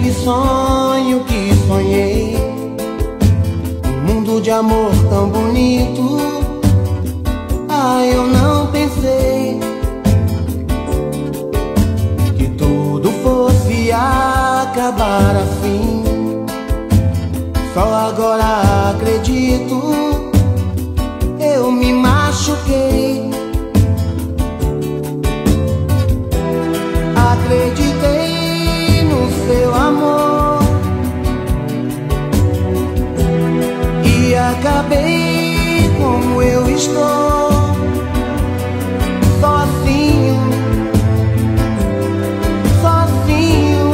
aquele sonho que sonhei, um mundo de amor tão bonito. Ah, eu não pensei que tudo fosse acabar assim. Só agora acredito, eu me machuquei. Acreditei no seu amor e acabei como eu estou, sozinho, sozinho.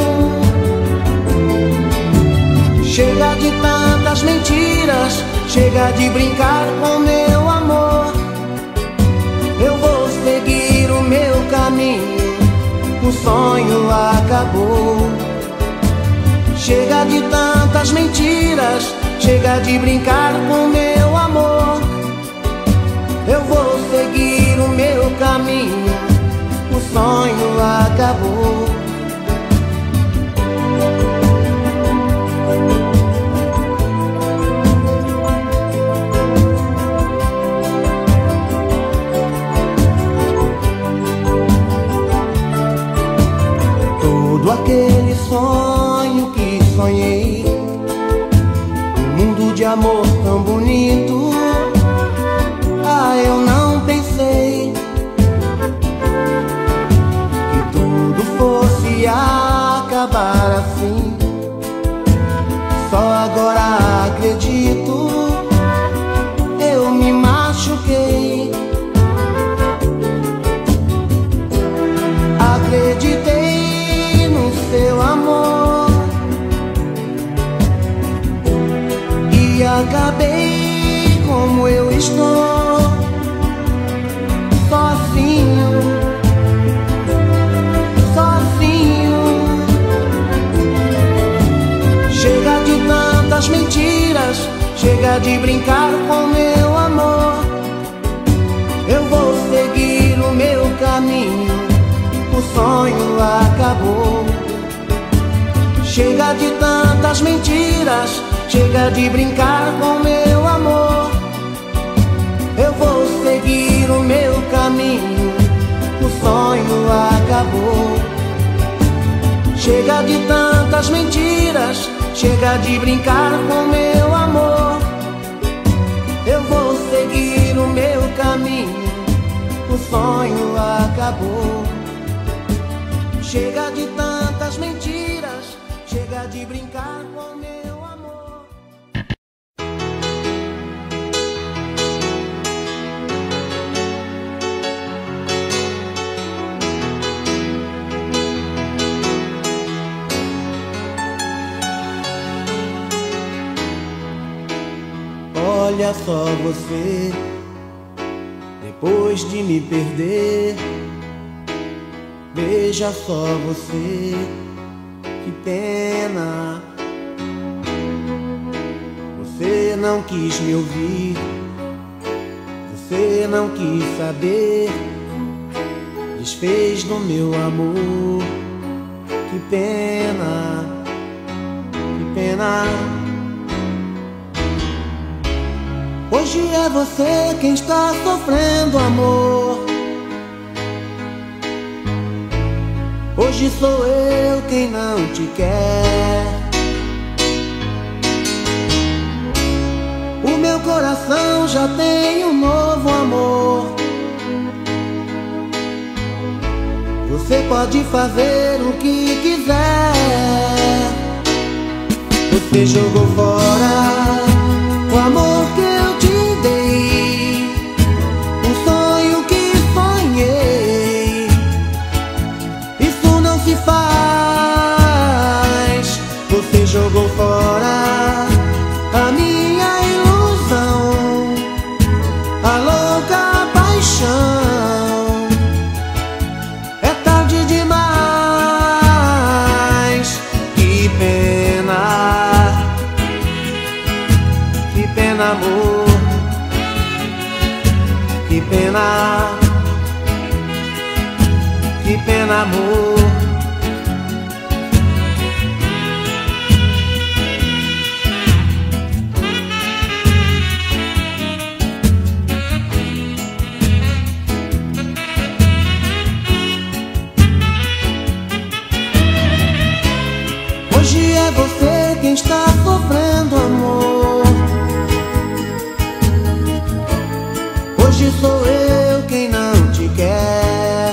Chega de tantas mentiras, chega de brincar com meu amor. Eu vou seguir o meu caminho, o sonho acabou. Chega de tantas mentiras, chega de brincar com meu amor. Eu vou seguir o meu caminho, o sonho acabou. Todo aquele sonho que sonhei, um mundo de amor tão bonito. Ah, eu não pensei que tudo fosse acabar assim. Só agora acredito, eu me machuquei. Acreditei no seu amor e acabei como eu estou, sozinho, sozinho. Chega de tantas mentiras, chega de brincar com meu amor. Eu vou seguir o meu caminho, o sonho acabou. Chega de tantas mentiras, chega de brincar com meu amor. Eu vou seguir o meu caminho, o sonho acabou. Chega de tantas mentiras, chega de brincar com meu amor. Eu vou seguir o meu caminho, o sonho acabou. Chega de tantas mentiras, chega de brincar com meu amor. Olha só você, depois de me perder. Veja só você, que pena. Você não quis me ouvir, você não quis saber, desfez do meu amor. Que pena, que pena. Hoje é você quem está sofrendo, amor. Hoje sou eu quem não te quer. O meu coração já tem um novo amor. Você pode fazer o que quiser. Você jogou fora o amor que eu te dei, um sonho que sonhei. Isso não se faz. Você jogou fora a minha ilusão, a louca paixão. É tarde demais. Que pena, que pena, amor. Que pena, que pena, amor. está sofrendo, amor. Hoje sou eu quem não te quer.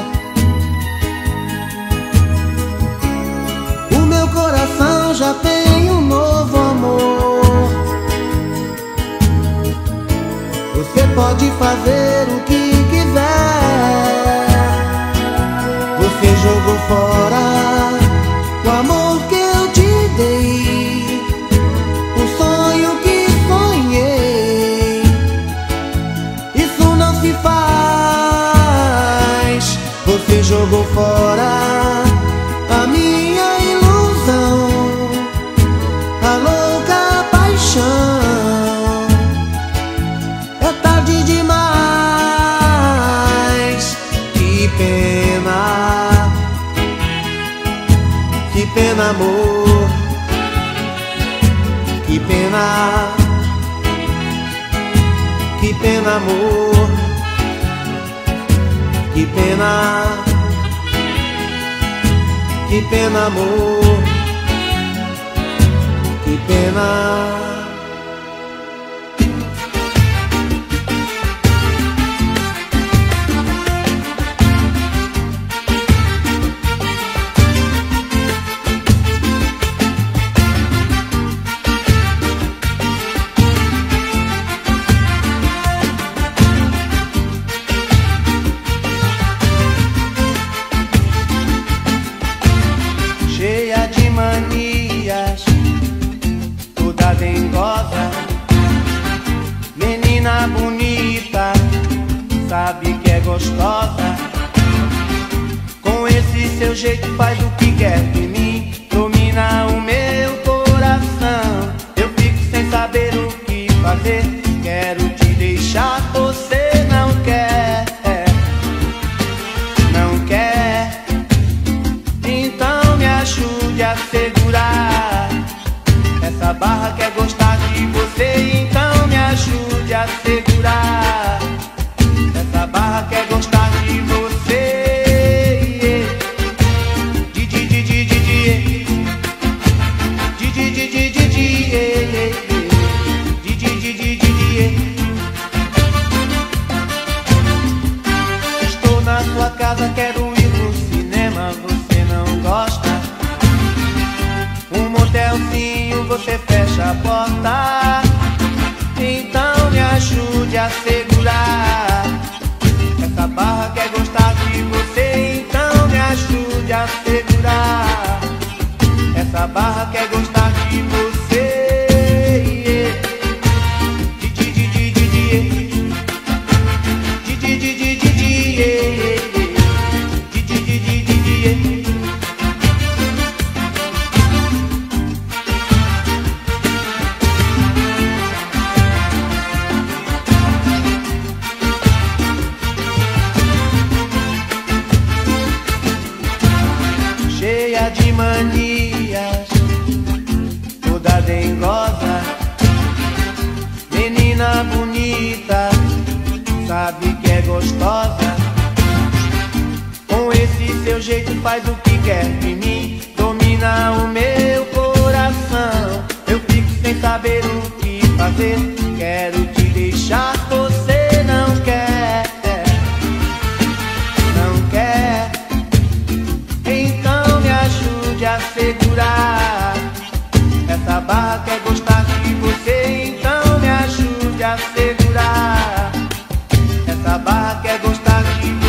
O meu coração já tem um novo amor. Você pode fazer o que quiser. Você jogou fora o amor que eu te dei, o sonho que sonhei. Isso não se faz. Você jogou fora a minha ilusão, a louca paixão. É tarde demais. Que pena, que pena, amor. Que pena, que pena, amor. Que pena, que pena, amor. Que pena. Cheia de manias, toda dengosa, menina bonita, sabe que é gostosa. Com esse seu jeito faz o que quer de mim, domina o meu coração. Eu fico sem saber o que fazer, quero te deixar, você não quer, não quer. Então me ajude a segurar essa barra, quer gostar de você. Então me ajude a segurar essa barra, quer gostar de você. Estou na sua casa, quero ir no cinema, você não gosta. Um motelzinho, você fecha a porta. Então me ajude a segurar essa barra, quer gostar de você. Então me ajude a segurar essa barra, quer gostar de você. Cheia de manias, toda dengosa, menina bonita, sabe que é gostosa. Com esse seu jeito faz o que quer de mim, domina o meu coração. Eu fico sem saber o que fazer, quero te deixar, você não quer, não quer. Então me ajude a segurar essa barra, quer gostar de você. Então me ajude a segurar essa barra, quer gostar de você.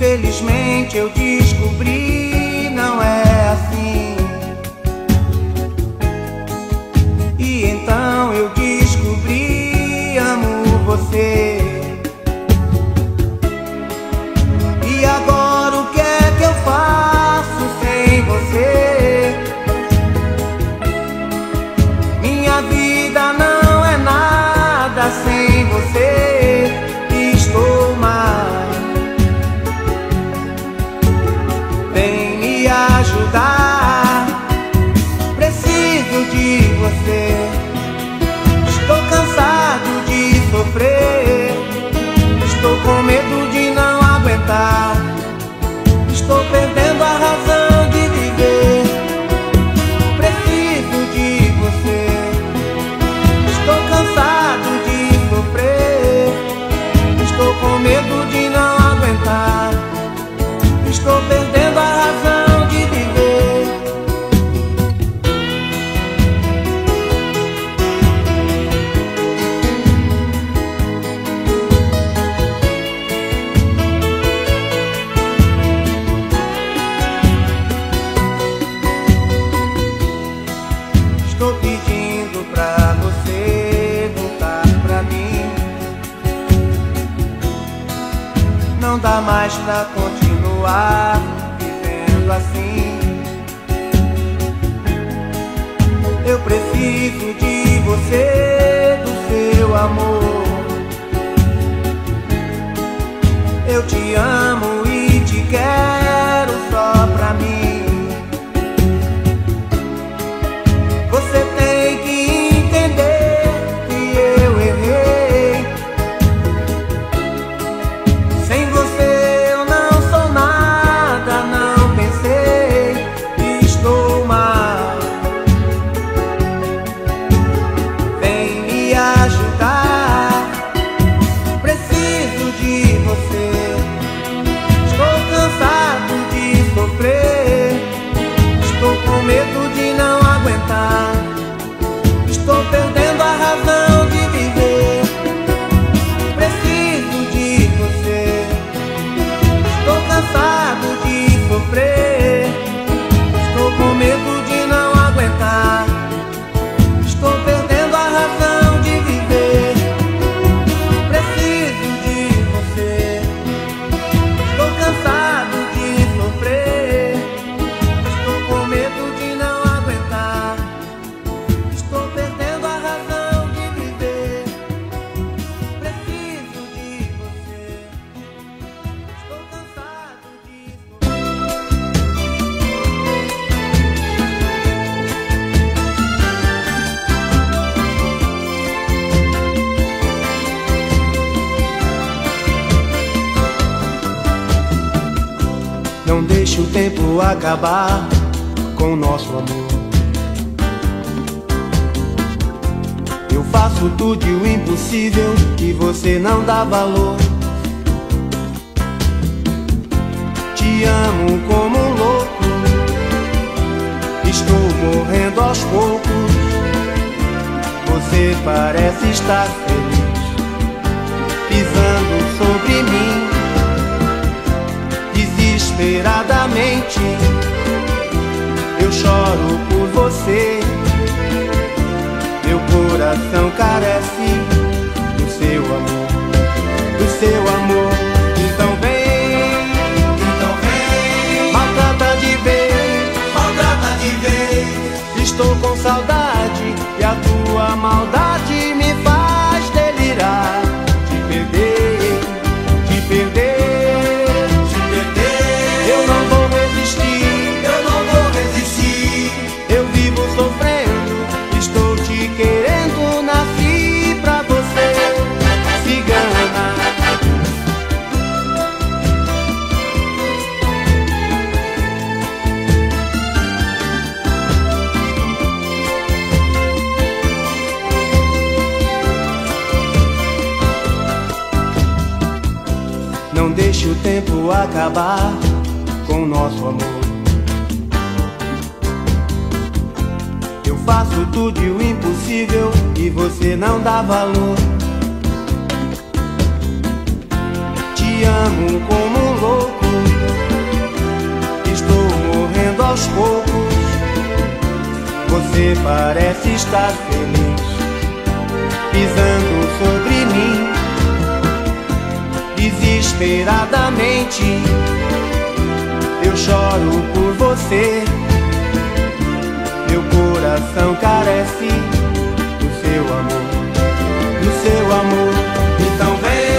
Felizmente eu descobri, não é assim. E então eu descobri, amo você. E agora o que é que eu faço sem você? Minha vida não é nada sem você. Estou mal. Vem me ajudar. Preciso de você. Estou cansado de sofrer. Estou com medo de não aguentar. Estou perdendo a razão de viver. Preciso de você. Estou cansado de sofrer. Estou com medo de não aguentar. Estou perdendo a razão de viver. Estou pedindo pra você voltar pra mim. Não dá mais pra continuar vivendo assim. Eu preciso de você, do seu amor. Eu te amo e te quero só pra mim. Você tem que entender que eu errei. Sem você eu não sou nada, não pensei. Estou mal. Vem me ajudar. Preciso de você. Estou cansado de sofrer. Estou com medo de não aguentar. Estou perdendo a razão de viver. Preciso de você. Estou cansado de sofrer. Estou com medo de não aguentar. Estou perdendo a razão de viver. Preciso de você. Estou cansado de sofrer. Estou com medo de não aguentar. Estou perdendo a razão de viver. Preciso de você. Estou cansado de Não deixe o tempo acabar com o nosso amor. Eu faço tudo e o impossível e você não dá valor. Te amo como um louco. Estou morrendo aos poucos. Você parece estar feliz, pisando sobre mim. Desesperadamente eu choro por você. Meu coração carece do seu amor, do seu amor. Então vem, maltrata de vez. Estou com saudade e a tua maldade me faz delirar. Te perder, te perder. Eu não vou resistir, eu vivo sofrendo. Estou te querendo, nasci pra você, cigana. Não deixe o tempo acabar com o nosso amor. Eu faço tudo e o impossível e você não dá valor. Te amo como um louco. Você parece estar feliz, pisando sobre mim, desesperadamente. Eu choro por você, meu coração carece do seu amor, do seu amor. Então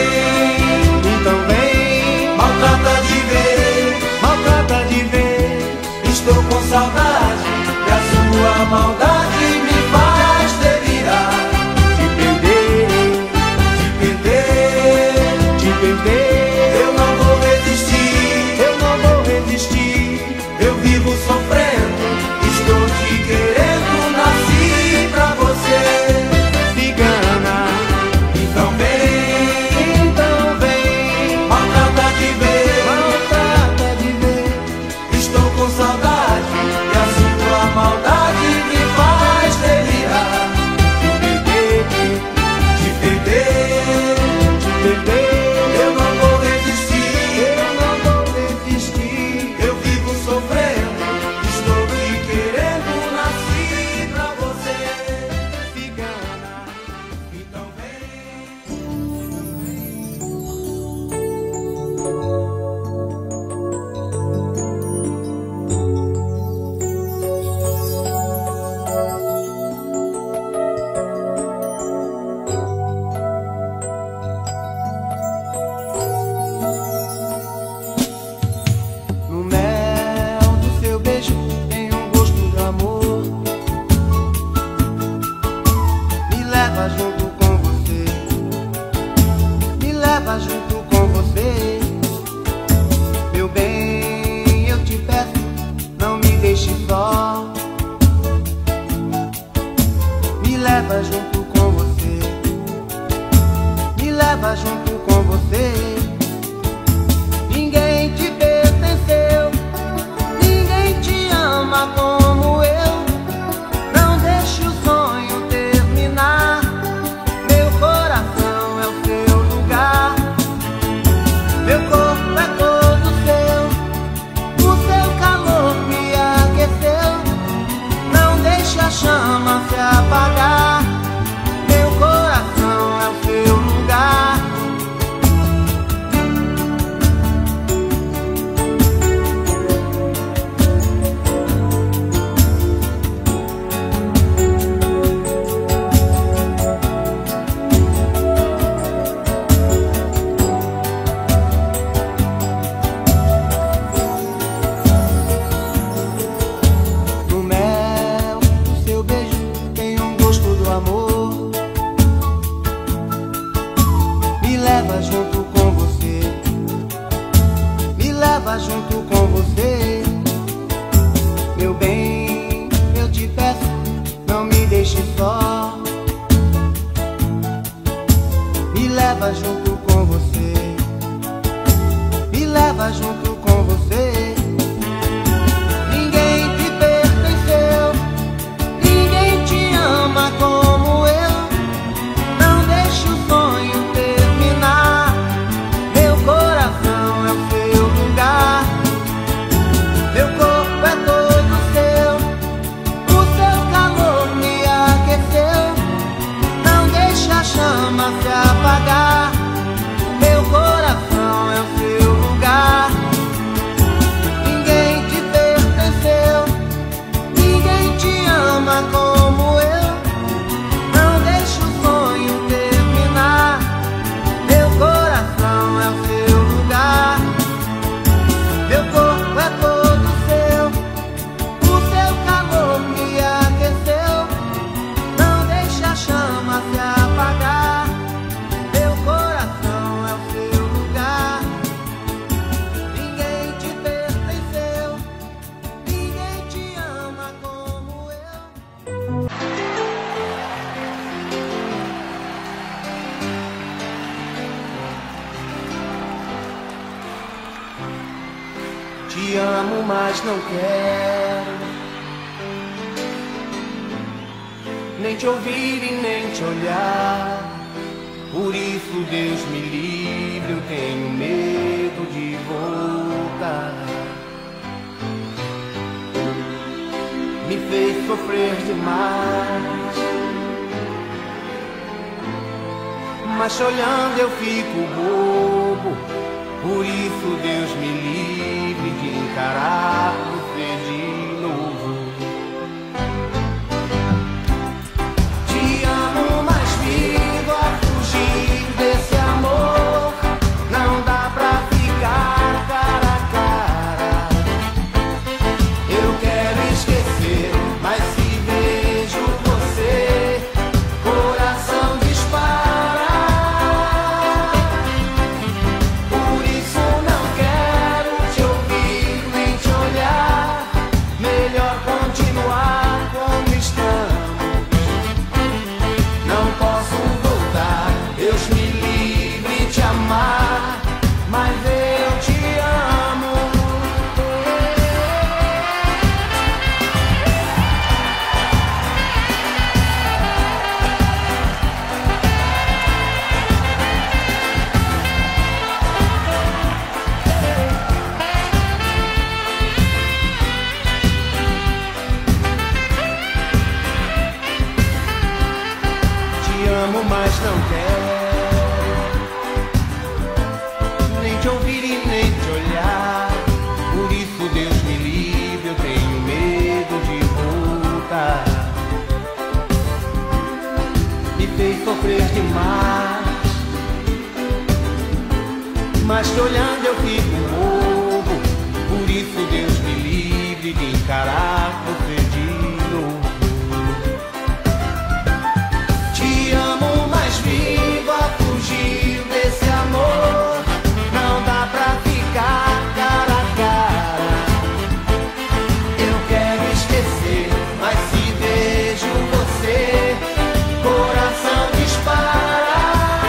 vem, maltrata de vez, estou com saudade e a sua maldade me faz delirar. Te perder, eu não vou resistir, eu vivo sofrendo, estou te querendo, nasci pra você, cigana. Então vem, maltrata de vez, estou com saudade e a sua maldade me faz delirar. Te perder, eu não vou resistir, eu vivo sofrendo, estou te querendo, nasci pra você, cigana. Então no mel do seu beijo tem gosto de amor. Me leva junto com você, me leva junto com você. Meu bem, eu te peço, não me deixe só. Me leva junto com você, me leva junto com você. Ninguém te pertenceu, ninguém te ama como eu. Não deixe o sonho terminar, meu coração é o seu lugar. Meu corpo é todo seu, o seu calor me aqueceu. Não deixe a chama se apagar, meu coração é o seu lugar. No mel do seu beijo tem gosto do amor. Me leva junto com você, me leva junto com você. Meu bem, eu te peço, não me deixe só. Me leva junto com você, me leva junto com você. Ninguém te pertenceu, ninguém te ama como eu. Não deixe o sonho terminar, meu coração é o seu lugar. Meu corpo é todo seu, o seu calor me aqueceu. Não deixe a chama se apagar, meu coração é o seu lugar. Ninguém te pertenceu, ninguém te ama como eu. Não deixe o sonho terminar, meu coração é o seu lugar. Meu corpo é todo seu, o seu calor me aqueceu. Não deixe a chama se apagar, meu coração é o seu lugar. Ninguém te pertenceu, ninguém te ama como eu. Te amo, mas não quero nem te ouvir e nem te olhar. Por isso, Deus me livre, eu tenho medo de voltar. Me fez sofrer demais. Mas te olhando eu fico bobo, por isso Deus me livre de encarar você de novo. Te amo, mas vivo a fugir desse amor. Não dá pra ficar cara a cara. Eu quero esquecer, mas se vejo você, coração dispara. Por isso não quero te ouvir nem te olhar. Melhor continuar como estamos. Não posso voltar, Deus me livre de te amar, mas eu te amo. Te amo, mas não quero nem te ouvir e nem te olhar. Por isso Deus me livre, eu tenho medo de voltar. Me fez sofrer demais, mas te olhando eu fico bobo. Por isso Deus me livre de encarar você de novo. Te amo, mas vivo a fugir desse amor. Não dá pra ficar cara a cara. Eu quero esquecer, mas se vejo você, coração dispara.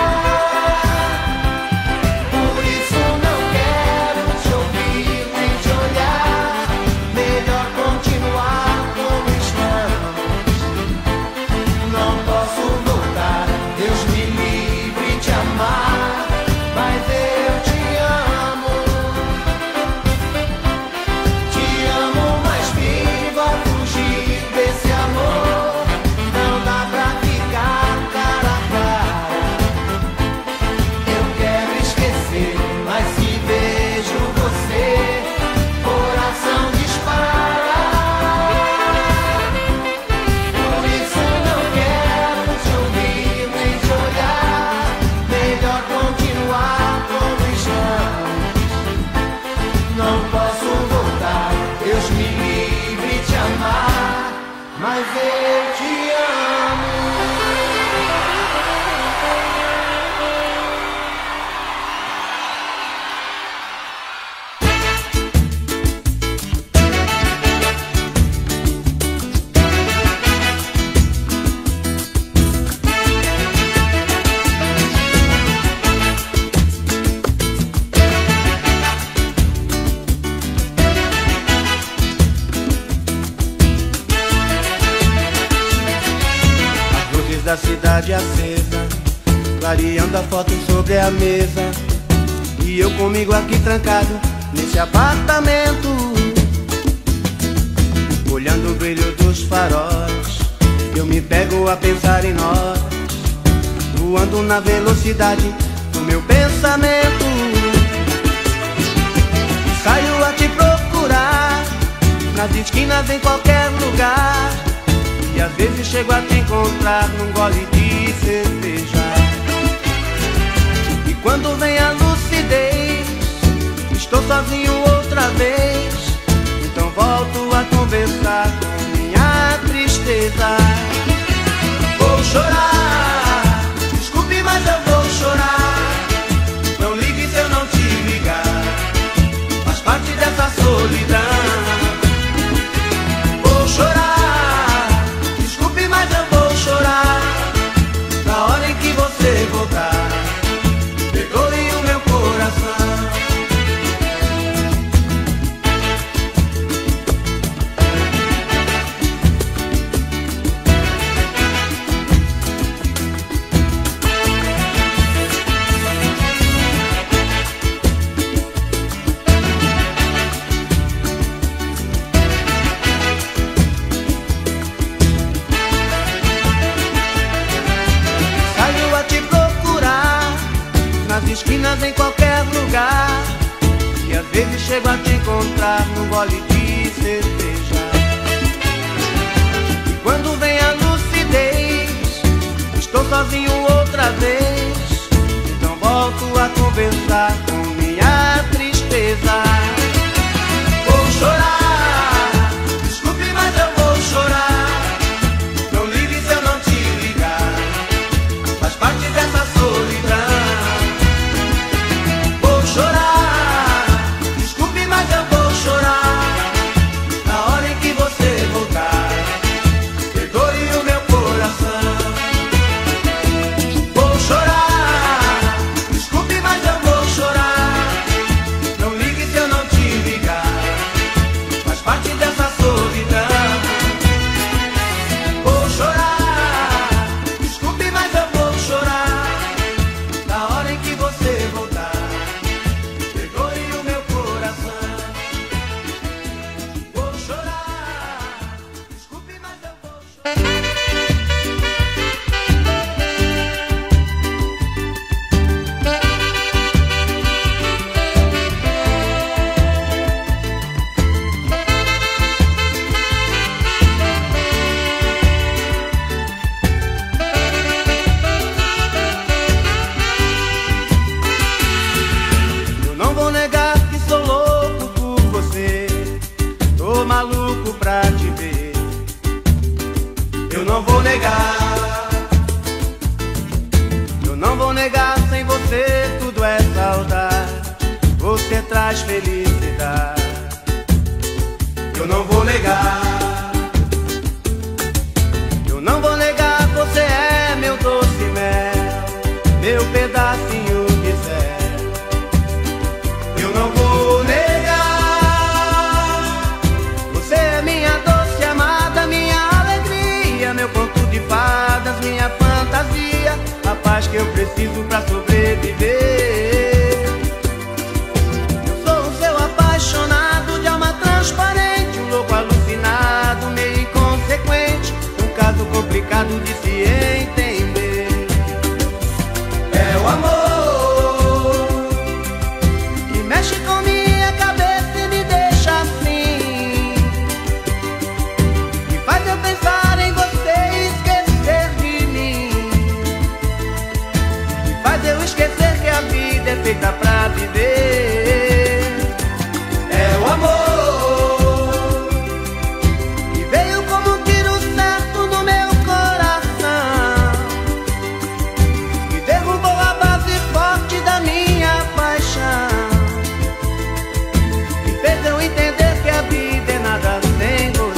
Por isso não quero te ouvir nem te olhar. Melhor continuar como estamos. Não posso voltar, Deus me livre de te amar, mas eu te amo. Te amo, mas vivo a fugir desse amor. Não dá pra ficar cara a cara. Eu quero esquecer, mas se vejo você, coração dispara. Por isso não quero te ouvir nem te olhar. Melhor continuar como estamos. Não posso voltar, Deus me livre de te amar, mas eu te amo. Luzes da cidade acesa, clareando a foto sobre a mesa. E eu comigo aqui trancado nesse apartamento, olhando o brilho dos faróis. Eu me pego a pensar em nós, voando na velocidade do meu pensamento. E saio a te procurar, nas esquinas, em qualquer lugar. E às vezes chego a te encontrar num gole de cerveja. E quando vem a lucidez, estou sozinho outra vez. Então volto a conversar com minha tristeza. Vou chorar, desculpe, mas eu vou chorar. Não ligue se eu não te ligar, faz parte dessa solidão. Vou chorar, desculpe, mas eu vou chorar. Na hora em que você voltar, perdoe o meu coração. nas esquinas, em qualquer lugar, e às vezes chego a te encontrar num gole de cerveja. E quando vem a lucidez, estou sozinho outra vez, então volto a conversar com minha tristeza. Vou chorar, desculpe, mas eu vou chorar. Não ligue se eu não te ligar, faz parte dessa solidão. Vou chorar, desculpe, mas eu vou chorar. Na hora em que você voltar, perdoe o meu coração. Vou chorar, desculpe, mas eu vou chorar. Não ligue se eu não te ligar, faz parte dessa solidão. Vou chorar, desculpe, mas eu vou chorar. Na hora em que você voltar, perdoe o meu coração. Vou chorar, desculpe, mas eu vou chorar. Eu não vou negar que sou louco por você, tô maluco pra te ver. Eu não vou negar, eu não vou negar, sem você tudo é saudade, você traz felicidade. Eu não vou negar, eu não vou negar, você é meu doce mel, meu pedacinho de céu. Eu não vou negar, você é minha doce amada, minha alegria, meu conto de fadas, minha fantasia, a paz que eu preciso pra sobreviver. Eu sou o seu apaixonado de alma transparente, um louco alucinado, meio inconsequente, um caso complicado de se entender. É o amor que mexe com minha cabeça e me deixa assim, me faz eu pensar em você e esquecer de mim, me faz eu esquecer que a vida é feita pra viver. É o amor que veio como um tiro certo no meu coração, que derrubou a base forte da minha paixão, e fez eu entender que a vida é nada sem você.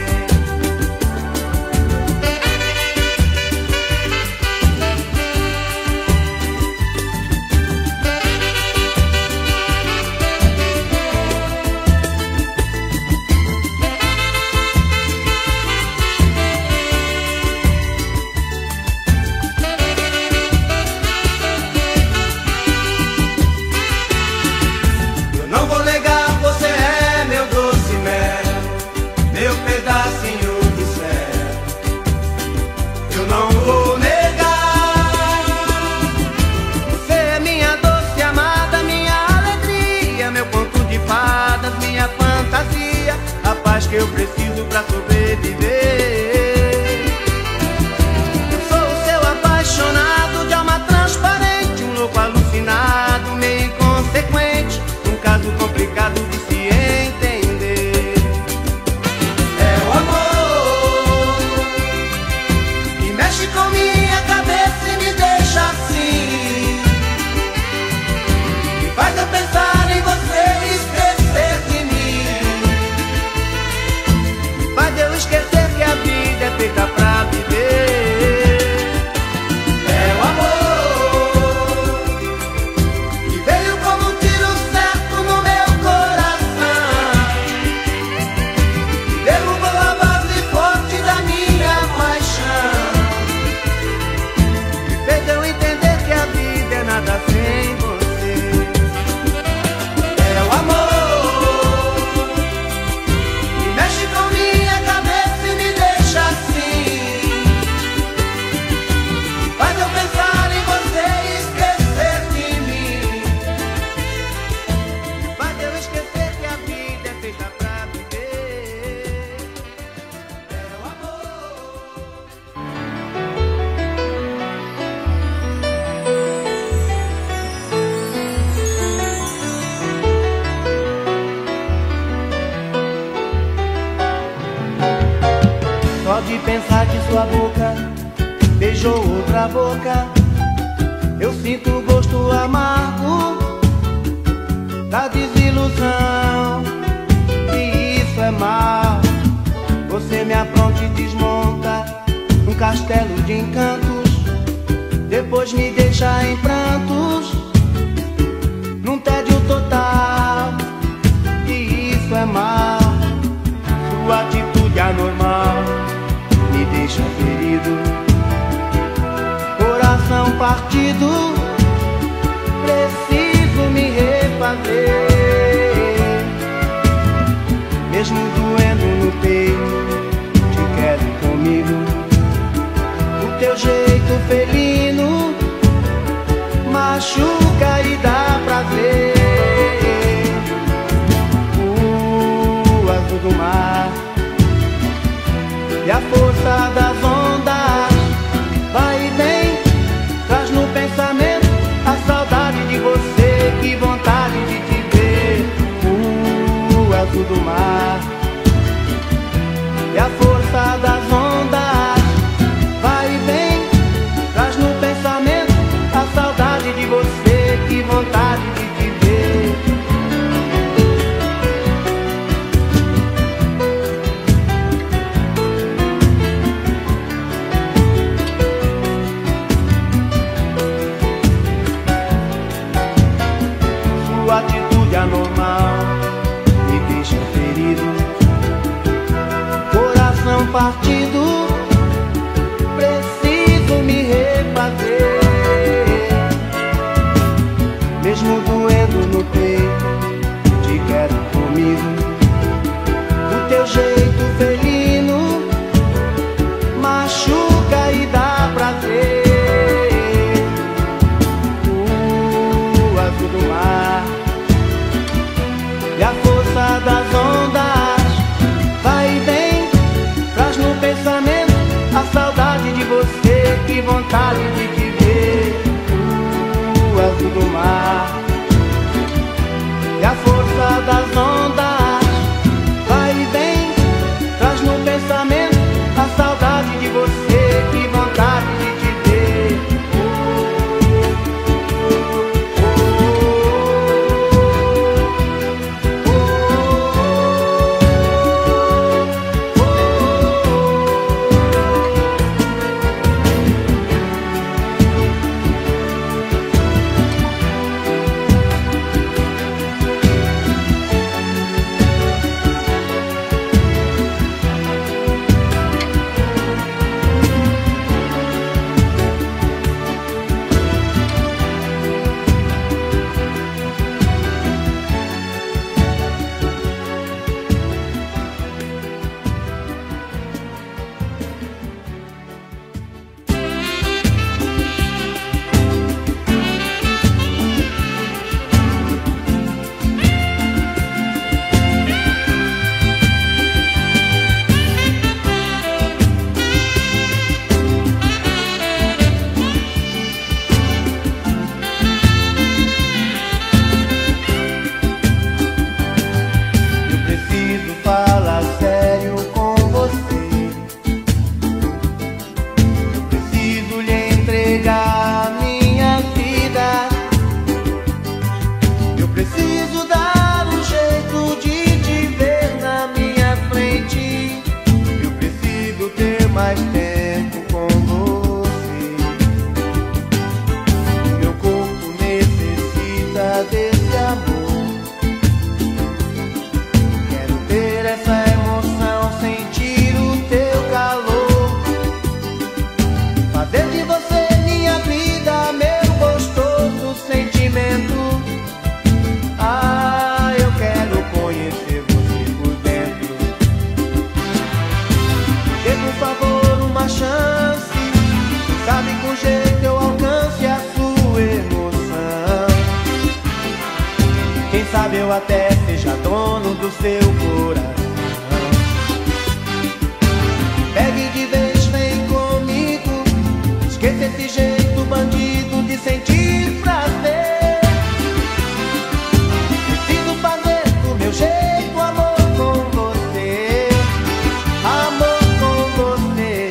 Eu não vou negar, você é meu doce mel, meu pedacinho de céu. Eu não vou negar, você é minha doce amada, minha alegria, meu conto de fadas, minha fantasia, a paz que eu preciso pra sobreviver. Eu sou o seu apaixonado de alma transparente, um louco alucinado, meio inconsequente, um caso complicado de se entender. É o amor que mexe com minha cabeça e me deixa assim, me faz eu pensar em você e esquecer de mim, me faz eu esquecer que a vida é feita pra viver. É o amor que veio como um tiro certo no meu coração, pensar que sua boca beijou outra boca, eu sinto o gosto amargo da desilusão. E isso é mal. Você me apronta e desmonta um castelo de encantos, depois me deixa em prantos, num tédio total. E isso é mal. Sua atitude anormal me deixa ferido, coração partido, preciso me refazer. Mesmo doendo no peito, te quero comigo. O teu jeito felino machuca e dá prazer. O azul do mar e a força das ondas vai e vem, traz no pensamento a saudade de você, que vontade de te ver. O azul do mar e a força das ondas vai e vem, traz no pensamento a saudade de você, que vontade de te ver. Sua atitude anormal me deixa ferido, coração partido, preciso me refazer. Mesmo doendo no peito, te quero comigo. O teu jeito felino machuca e dá prazer. O azul do mar e a força das ondas vai e vem, traz no pensamento a saudade de você, que vontade de te ver. O azul do mar e a força das ondas vai e vem, traz no pensamento a saudade de você, que vontade de te ver. sabe eu até seja dono do seu coração. Pegue de vez, vem comigo, esqueça esse jeito bandido de sentir prazer. Preciso fazer do meu jeito amor com você, amor com você.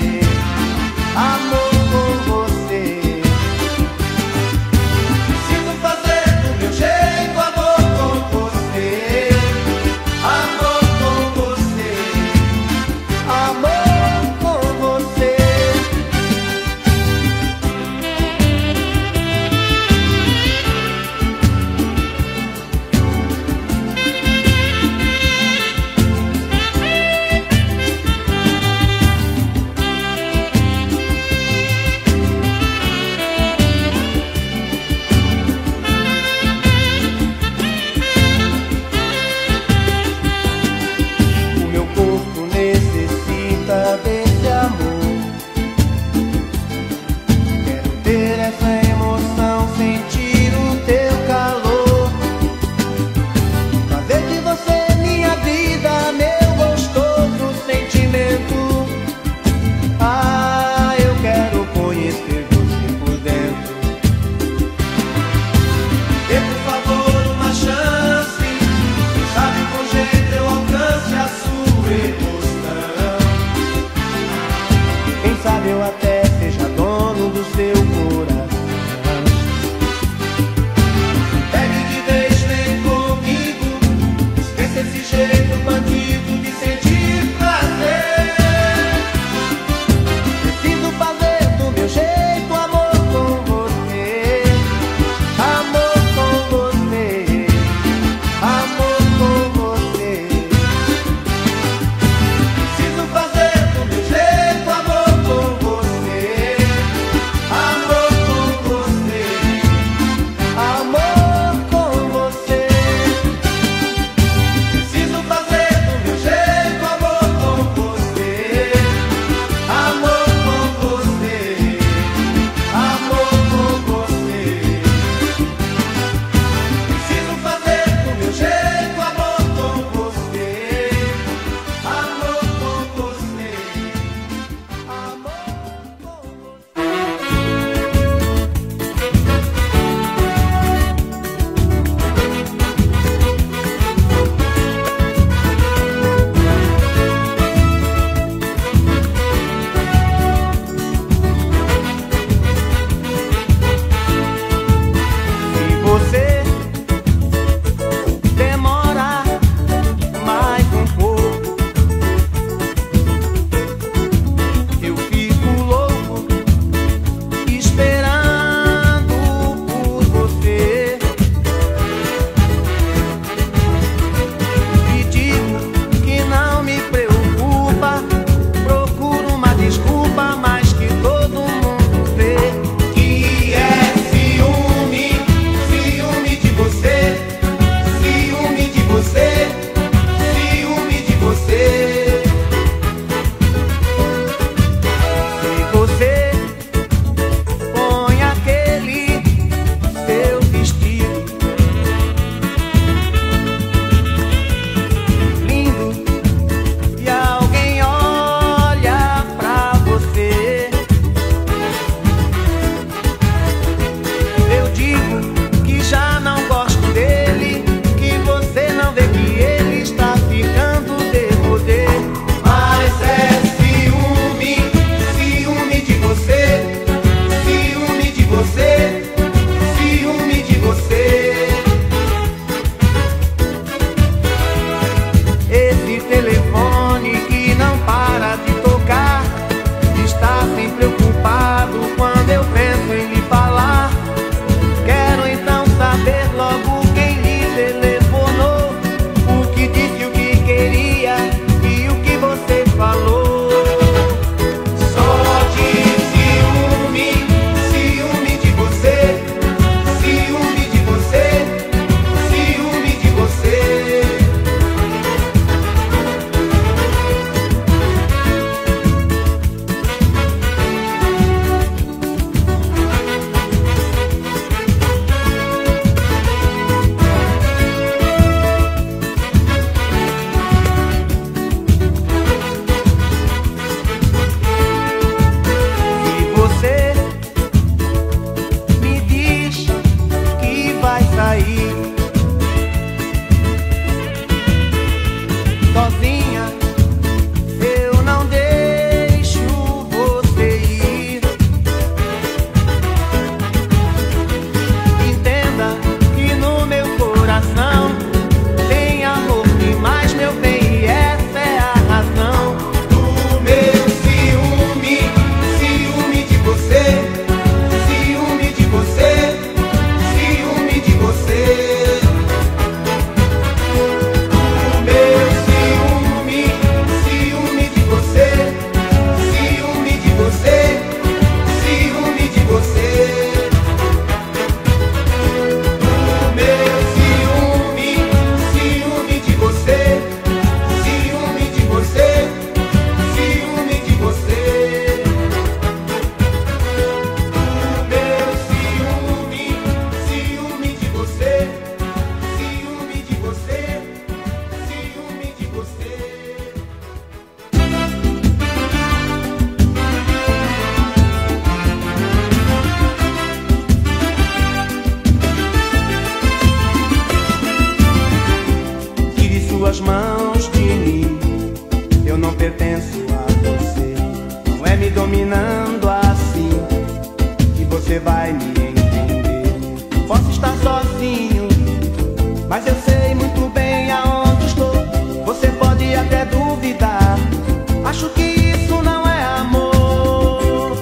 suas mãos de mim. Eu não pertenço a você. Não é me dominando assim que você vai me entender. Posso estar sozinho, mas eu sei muito bem aonde estou. Você pode até duvidar. Acho que isso não é amor.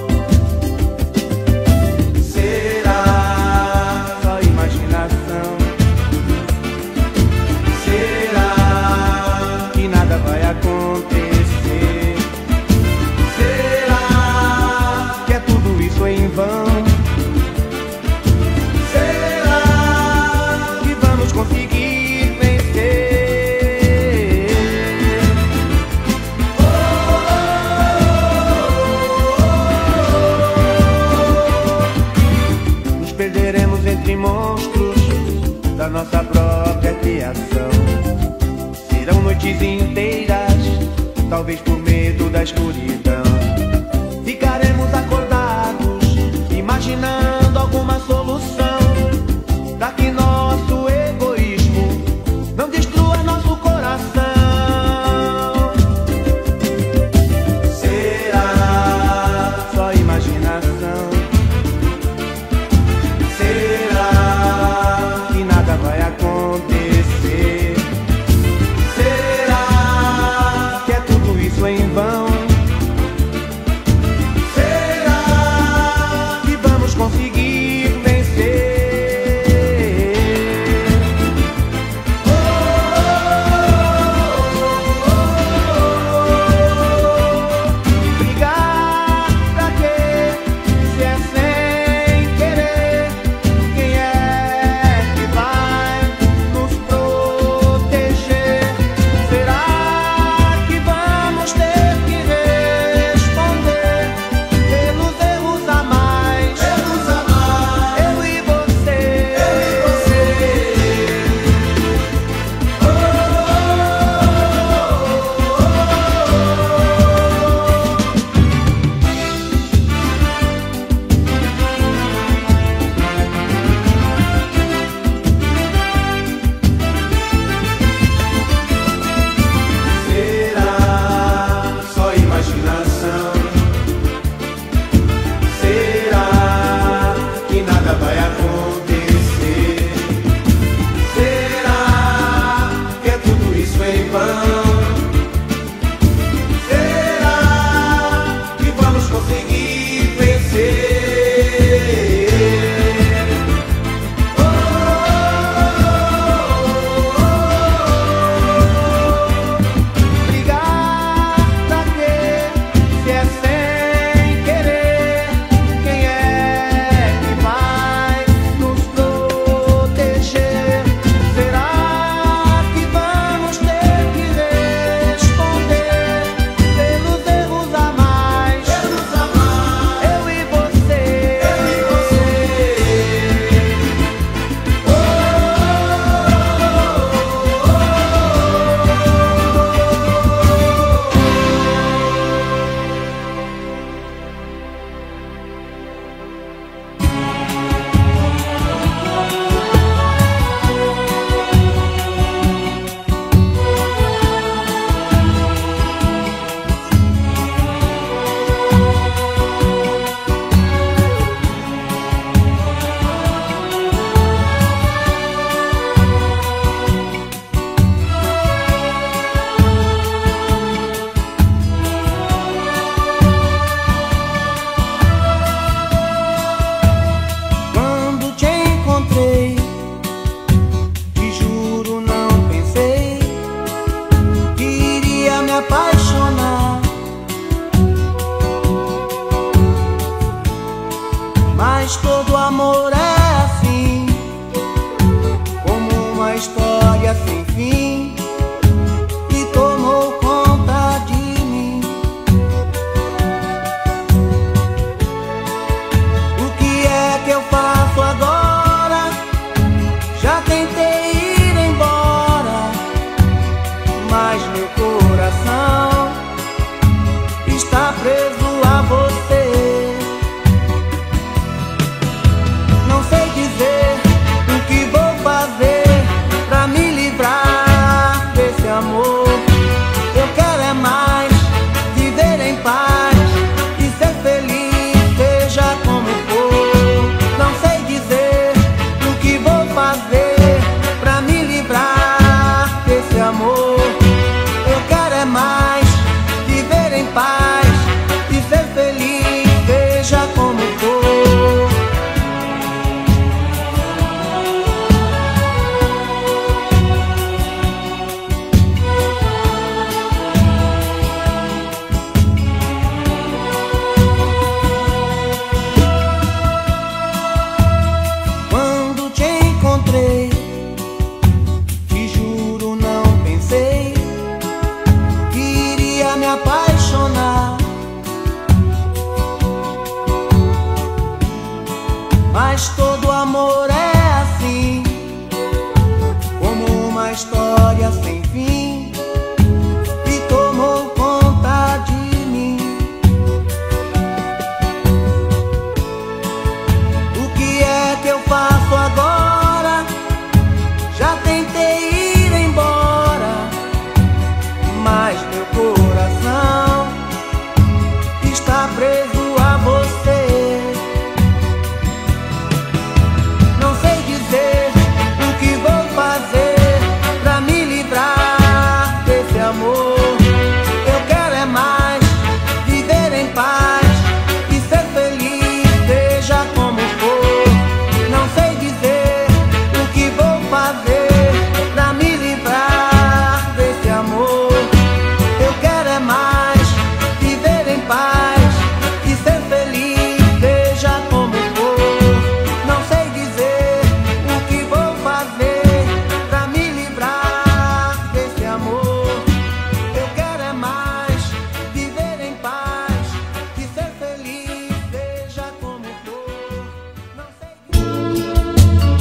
Será só imaginação? Será que nada vai acontecer? Será que é tudo isso em vão? Será que vamos conseguir vencer? Nos perderemos entre monstros da nossa própria criação. Serão noites inteiras, talvez por medo da escuridão. Ficaremos acordados, imaginando alguma solução, pra que nosso egoísmo não destrua nosso coração. Será só imaginação? Será que nada vai acontecer? Será que é tudo isso em vão? Será que vamos conseguir vencer? Brigar pra quê? Se é sem querer, quem é que vai nos proteger? Será que vamos ter que responder pelos erros a mais? Eu e você. Será só imaginação? Será que nada vai acontecer? Será que é tudo isso em vão? Será que vamos conseguir vencer? Brigar pra quê? Se é sem querer, quem é que vai nos proteger? Será que vamos ter que responder pelos erros a mais? Eu e você. Quando te encontrei, te juro não pensei que iria me apaixonar, mas todo amor é assim, como uma história sem fim, e tomou conta de mim. O que é que eu faço agora? Já tentei ir embora, mas meu coração está preso a você. Não sei dizer o que vou fazer pra me livrar desse amor. Já tentei ir embora, mas meu coração está preso a você. Não sei dizer o que vou fazer pra me livrar desse amor. Eu quero é mais viver em paz e ser feliz, seja como for. Não sei dizer o que vou fazer pra me livrar desse amor. Eu quero é mais viver em paz e ser feliz, seja como for. Não sei dizer o que vou fazer pra me livrar desse amor. Eu quero é mais viver em paz e ser feliz, seja como for. Não sei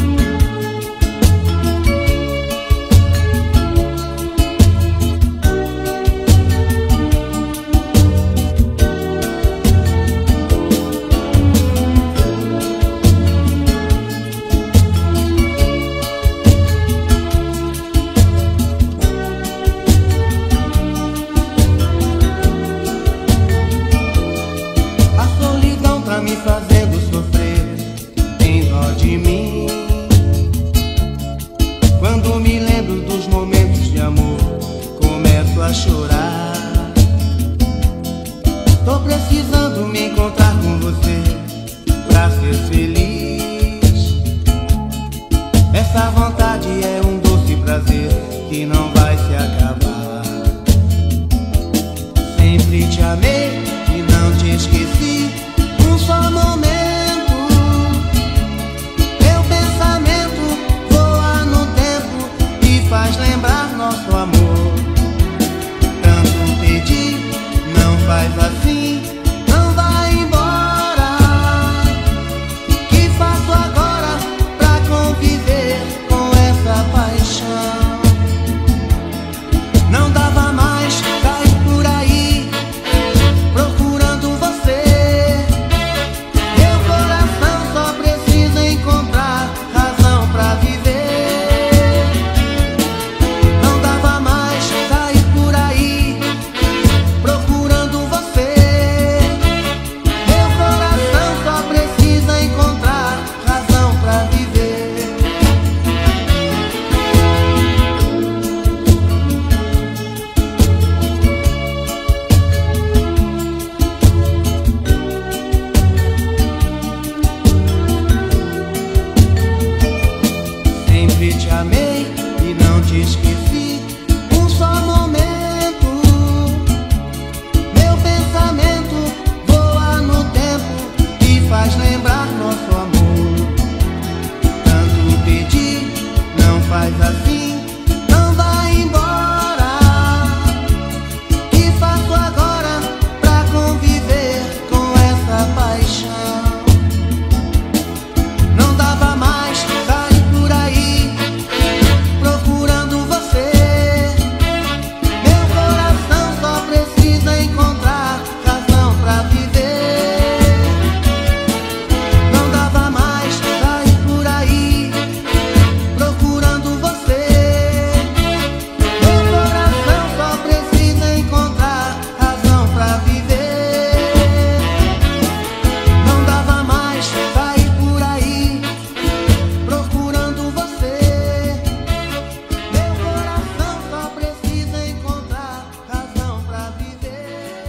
a solidão tá me fazendo sofrer, tem dó de mim. Quando me lembro dos momentos de amor, começo a chorar. Tô precisando me encontrar com você pra ser feliz. Essa vontade é um doce prazer que não vai se acabar. Sempre te amei e não te esqueci um só momento. Meu pensamento voa no tempo e faz lembrar nosso amor. Tanto pedir, não faz assim, não vai embora. Que faço agora pra conviver com essa paixão? Não dava mais cair por aí procurando você. Meu coração só precisa encontrar razão pra viver. Não dava mais cair por aí procurando você. Meu coração só precisa encontrar razão pra viver. Sempre te amei e não te esqueci um só momento. Meu pensamento voa no tempo e faz lembrar nosso amor. Tanto pedir, não faz assim, não vai embora. Que faço agora pra conviver com essa paixão? Não dava mais cair por aí procurando você. Meu coração só precisa encontrar razão pra viver. Não dava mais cair por aí procurando você. Meu coração só precisa encontrar razão pra viver. Não dava mais cair por aí procurando você. Meu coração só precisa encontrar razão pra viver.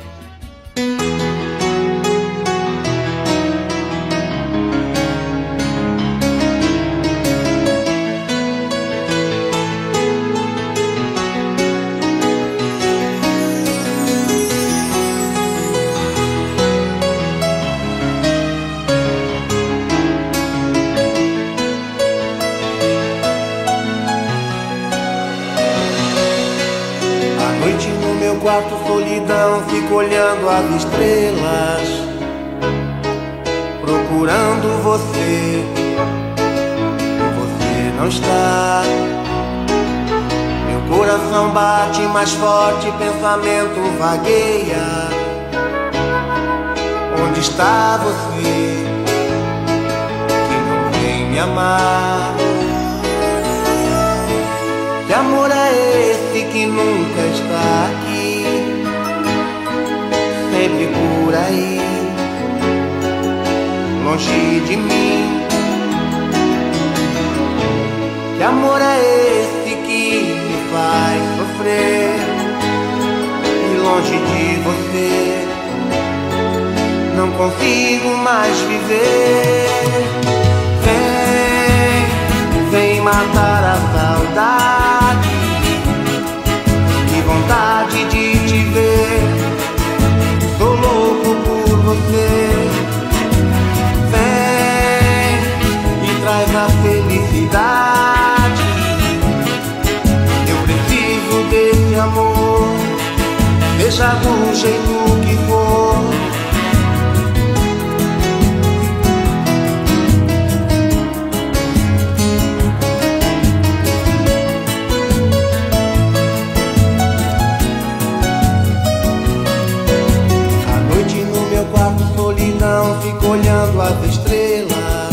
À noite no meu quarto, solidão, fico olhando as estrelas, procurando você. Você não está. Meu coração bate mais forte, pensamento vagueia. Onde está você que não vem me amar? Que amor é esse que nunca está aqui, sempre por aí, longe de mim? Que amor é esse que me faz sofrer e longe de você não consigo mais viver? Vem, vem matar a saudade, que vontade de te ver, sou louco por você. Vem e traz a felicidade, eu preciso desse amor, seja do jeito que for. Solidão, fico olhando as estrelas,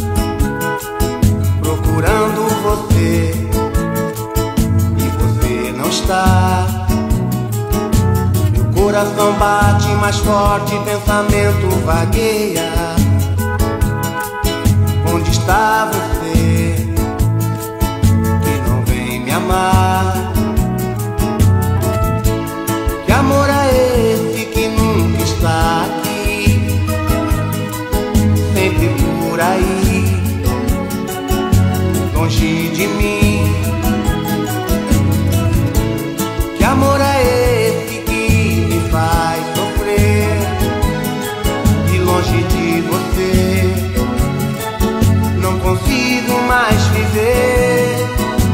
procurando você, e você não está. Meu coração bate mais forte, pensamento vagueia. Onde está você, que não vem me amar? Que amor é esse que nunca está aqui, sempre por aí, longe de mim? Que amor é esse que me faz sofrer e longe de você não consigo mais viver?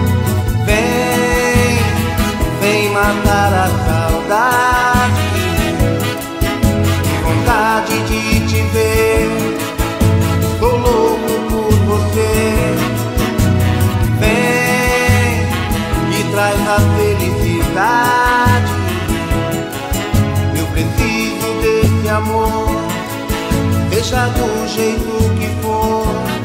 Vem, vem matar a saudade, que vontade de te ver, sou louco por você. Vem e traz a felicidade, eu preciso desse amor, seja do jeito que for.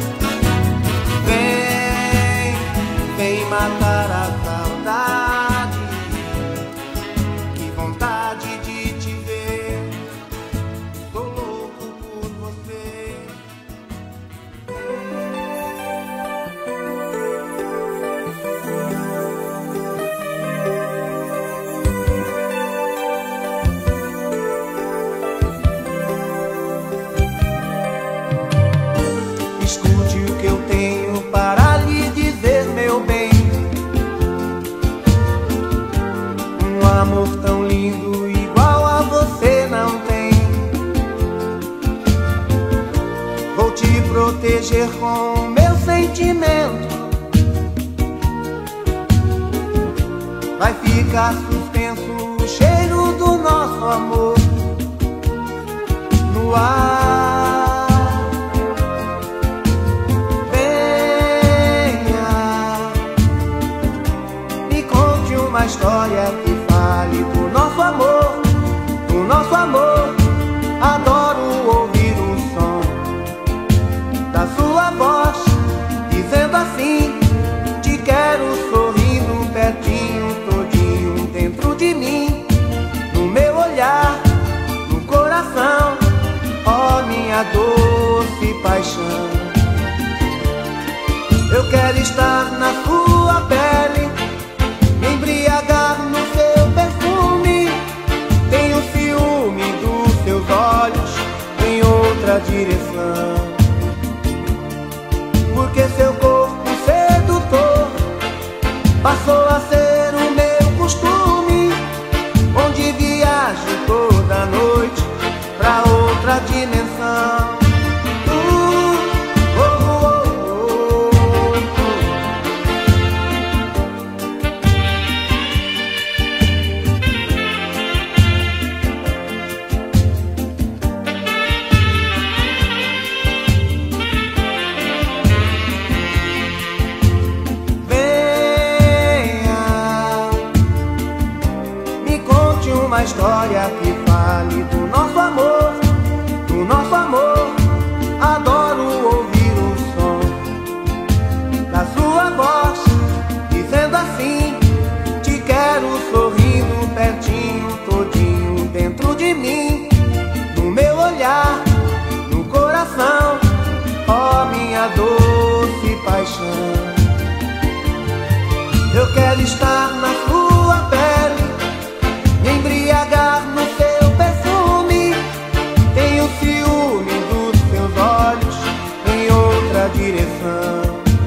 Vem, vem matar a saudade, que vontade de te ver, sou louco por você. Escute o que eu tenho para lhe dizer, meu bem. Um amor tão lindo igual a você não tem. Vou te proteger com meu sentimento, vai ficar suspenso o cheiro do nosso amor no ar. Uma história que fale do nosso amor, do nosso amor. Adoro ouvir o som da sua voz, dizendo assim: te quero sorrindo, pertinho, todinho, dentro de mim, no meu olhar, no coração, ó minha doce paixão. Eu quero estar na sua pele, embriagar no seu perfume. Tenho ciúme dos seus olhos em outra direção, porque seu corpo sedutor passou a ser o meu costume, onde viajo toda noite pra outra dimensão. Uma história que fale do nosso amor, do nosso amor. Adoro ouvir o som da sua voz, dizendo assim: paixão. Eu quero estar na sua pele, me embriagar no seu perfume. Tenho ciúme dos seus olhos em outra direção,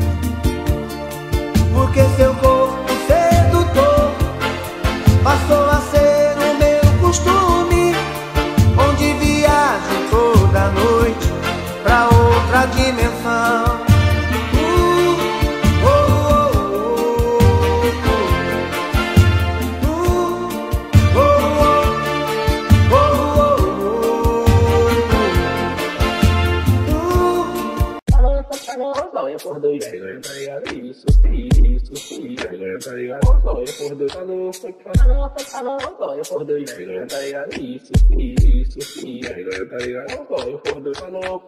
porque seu corpo sedutor passou a ser o meu costume, onde viajo toda noite pra outra dimensão. Por dois, tá ligado? Isso, tá ligado? Tá ligado? Por dois, falou, por dois, tá ligado? Isso, tá ligado? Tá ligado? Por dois, falou,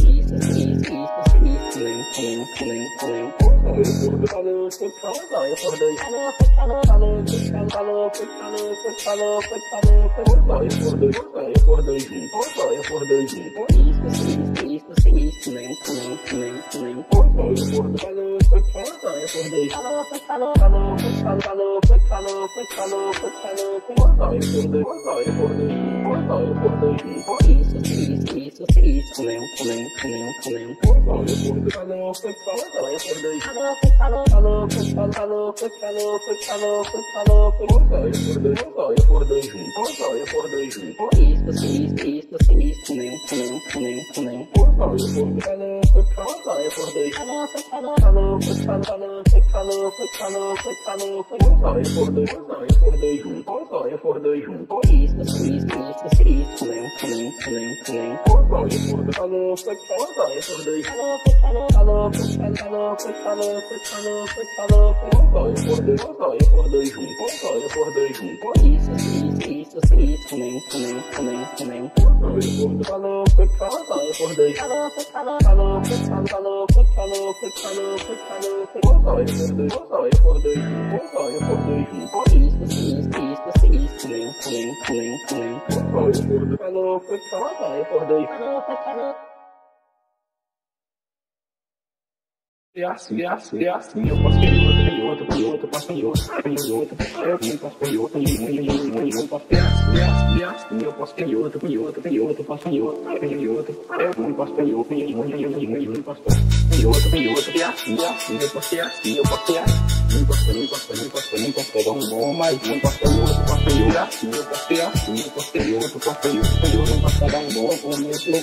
assim, eu posso ter outro, posso ter outro, eu posso ter outro, eu posso ter assim, eu posso ter outro, posso ter outro, eu posso ter outro, eu posso ter assim, eu posso ter assim, eu posso ter não posso pegar um bom, mas não posso ter outro, posso ter assim, eu posso ter assim, eu posso ter outro, não posso pegar um bom, o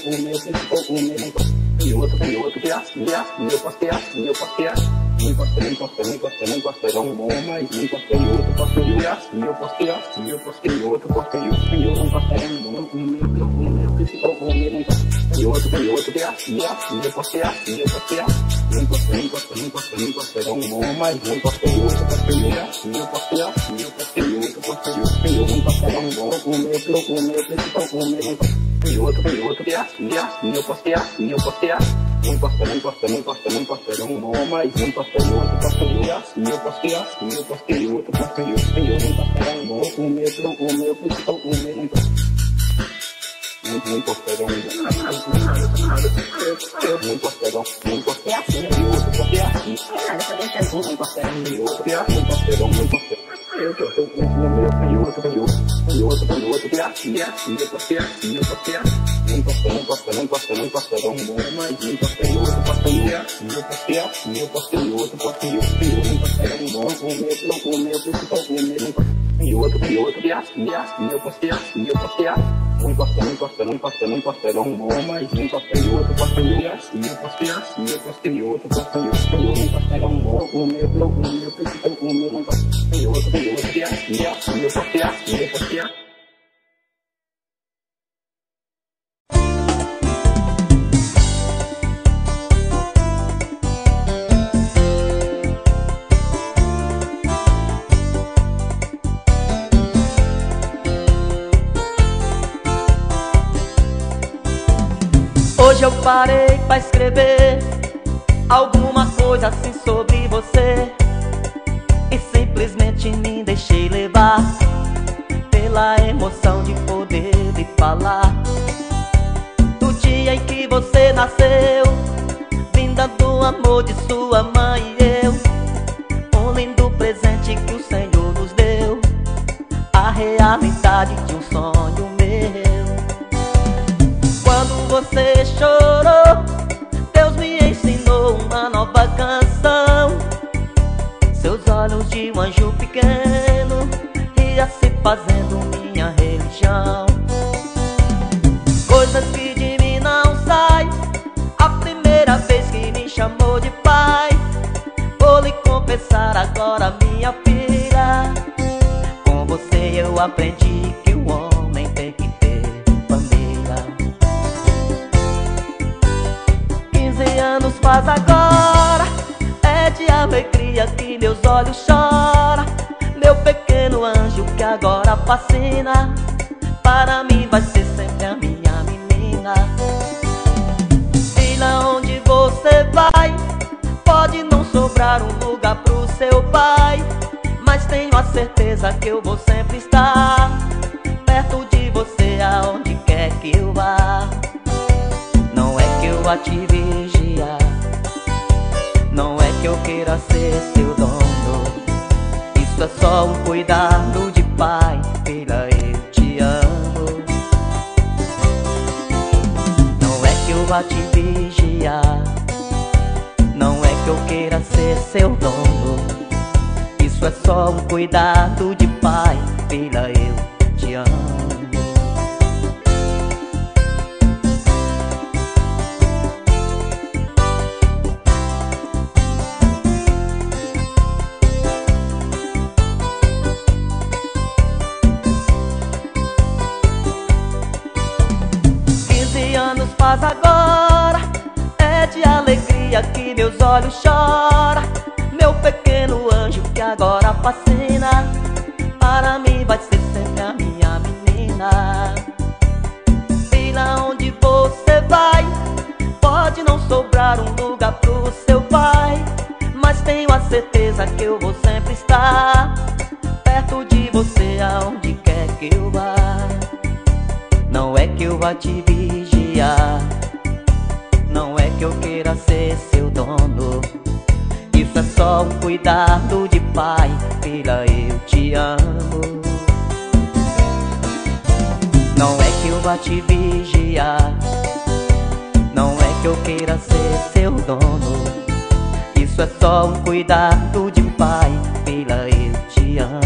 meu, e outro, que é assim, eu posso ter assim, eu posso ter assim, não posso pegar um bom, mas não posso ter outro, posso ter assim, eu posso ter assim, eu posso ter outro, não posso pegar um bom, o meu, principal, o meu, e outro, que é assim, eu posso ter assim, eu posso ter assim, não posso pegar um bom, mas não posso ter outro, posso ter assim, eu posso ter assim, eu posso ter outro, não posso pegar um bom, o meu, principal, o meu, e outro, que é assim, eu posso ter assim, eu posso ter assim, não posso pegar um bom, mas não posso ter outro, posso ter assim, eu posso ter assim, eu posso ter outro, não posso pegar um bom, o meu, principal, o meu, não posso pegar um bom, não posso pegar assim, outro, posso ter assim, não posso pegar um outro, não posso pegar um outro. Eu tô com o meu, tem outro, que é assim, eu posso ter assim, eu posso ter assim, não posso pegar um bom, mas não posso ter outro, posso ter assim, eu posso ter assim, eu posso ter outro, não posso pegar um bom, o meu, principal, o meu, e outro, que é assim, eu posso ter assim, eu posso ter assim, não posso pegar um bom, mas não posso ter outro, posso ter assim, eu posso ter assim, eu posso ter outro, não posso pegar um bom, o meu, principal, o meu, não posso ter outro, que é assim, eu posso ter assim, eu posso ter assim. Hoje eu parei pra escrever alguma coisa assim sobre você e simplesmente me deixei levar pela emoção de poder lhe falar do dia em que você nasceu. Vi Linda do amor de sua mãe e eu, um lindo presente que o Senhor nos deu, a realidade de um sonho meu. Quando você chorou, Deus me ensinou uma nova canção. Seus olhos de um anjo pequeno ia se fazendo minha religião. Coisas que de mim não saem, a primeira vez que me chamou de pai. Vou lhe confessar agora, minha filha, com você eu aprendi que o homem tem que ter família. 15 anos faz agora, é de alegria que meus olhos choram. Meu pequeno anjo que agora fascina, para mim vai ser sempre a minha menina. Filha, onde você vai, pode não sobrar um lugar pro seu pai, mas tenho a certeza que eu vou sempre estar perto de você aonde quer que eu vá. Não é que eu vá te vigiar, não é que eu queira ser seu dono. Isso é só um cuidado de pai, filha, eu te amo. Não é que eu vá te vigiar, não é que eu queira ser seu dono. Isso é só um cuidado de pai, filha, eu te amo. 15 anos faz agora, é de alegria que meus olhos choram. Meu pequeno anjo que agora fascina, para mim vai ser sempre a minha menina. Filha, onde você vai, pode não sobrar um lugar pro seu pai, mas tenho a certeza que eu vou sempre estar perto de você aonde quer que eu vá. Não é que eu vá te vigiar, não é que eu queira ser seu dono. Isso é só um cuidado de pai, filha, eu te amo. Não é que eu vá te vigiar, não é que eu queira ser seu dono. Isso é só um cuidado de pai, filha, eu te amo.